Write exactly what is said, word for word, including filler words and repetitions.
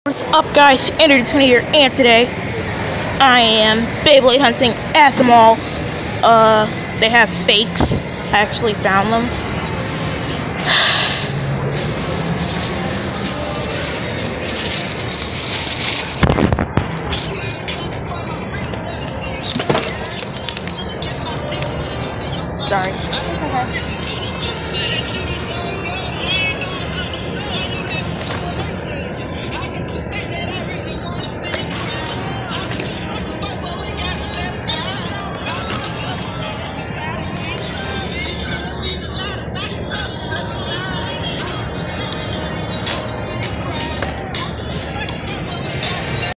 What's up, guys? Andrew twenty here, and today I am Beyblade hunting at the mall. Uh, they have fakes. I actually found them. Sorry. It's okay.